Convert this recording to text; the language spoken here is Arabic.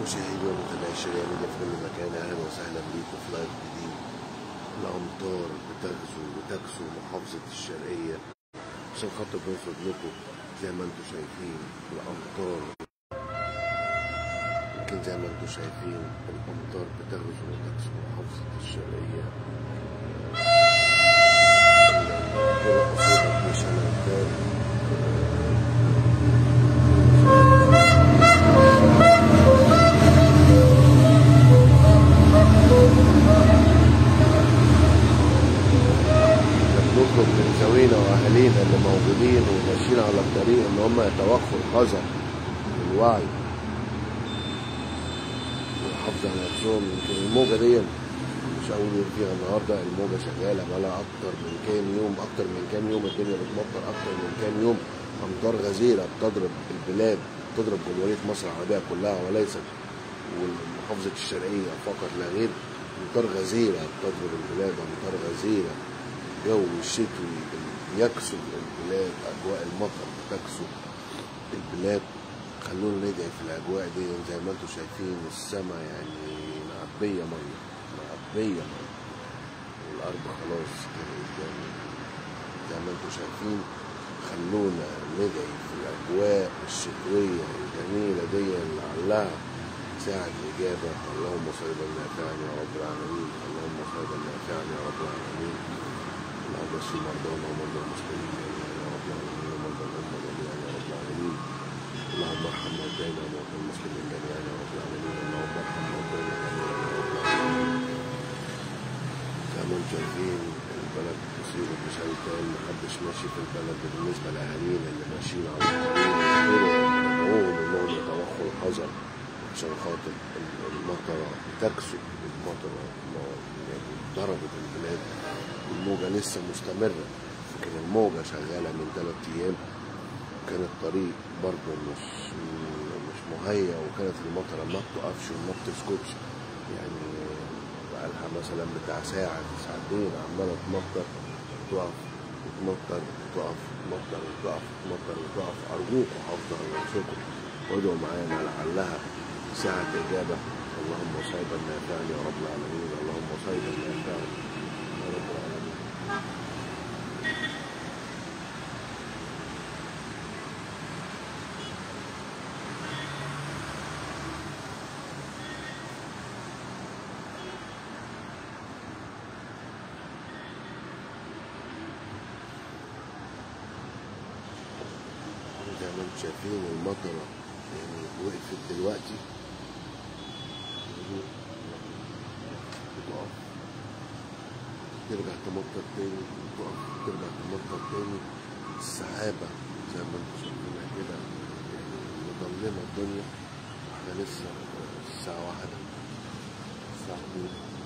مشاهدي ومتابعي الشرقية ميديا في كل مكان، أهلا وسهلا بيكم في لايف جديد. الأمطار بتغزو محافظة الشرقية عشان خاطر نوصل لكم زي ما انتم شايفين الأمطار. يمكن زي ما انتم شايفين الأمطار بتغزو محافظة الشرقية. نطلب من ذوينا واهالينا اللي موجودين وماشيين على الطريق ان هم يتوخوا الحذر والوعي ويحافظوا على نفسهم. يمكن الموجه دي مش اول يوم فيها، النهارده الموجه شغاله بقالها اكتر من كام يوم الدنيا بتمطر اكتر من كام يوم. امطار غزيره بتضرب البلاد، بتضرب جمهوريه مصر العربيه كلها وليست ومحافظه الشرقيه فقط لا غير. امطار غزيره بتضرب البلاد، امطار غزيره، جو الشتوي يكسو البلاد، اجواء المطر بتكسو البلاد. خلونا ندعي في الاجواء دي. زي ما انتم شايفين السماء يعني معبيه ميه والارض خلاص يعني زي ما انتم شايفين. خلونا ندعي في الاجواء الشتويه الجميله دي لعلها ساعة الإجابة. اللهم صيبا نافعا يا رب العالمين، اللهم صيبا نافعا يا رب العالمين. اللهم اشف مرضانا ومرضى المسلمين يا رب العالمين، ومرضى الأمة جميعا يا رب العالمين. اللهم ارحم موتانا وموتى المسلمين جميعا يا رب العالمين. اللهم ارحم موتانا جميعا يا رب العالمين. زي ما انتم شايفين البلد تصيب بشكل تام، محدش ماشي في البلد. بالنسبة لأهالينا اللي ماشيين على الطريق ندعوهم انهم يتوخوا الحذر عشان خاطر المطرة بتكسو. المطرة يعني ضربت البلاد، الموجة لسه مستمرة. لكن الموجة شغالة من 3 أيام، كان الطريق برضه مش مهيأ، وكانت المطرة ما بتقفش وما بتسكتش. يعني بقالها مثلا بتاع ساعة ساعتين عمالة تمطر تقف وتمطر وتقف، تمطر وتقف، تمطر وتقف. أرجوكم حافظوا على نفسكم وادعوا معانا لعلها ساعة إجابة. اللهم صيبا نافعا يا رب العالمين، اللهم صيبا نافعا يا رب العالمين. زي ما انتم شايفين المطرة يعني وقفت دلوقتي، بتقف ترجع تمطر تاني، تقف ترجع تمطر تاني. السحابة زي ما انتم شايفينها كده يعني مظلمة الدنيا، واحنا لسه الساعة 1 الساعة 2.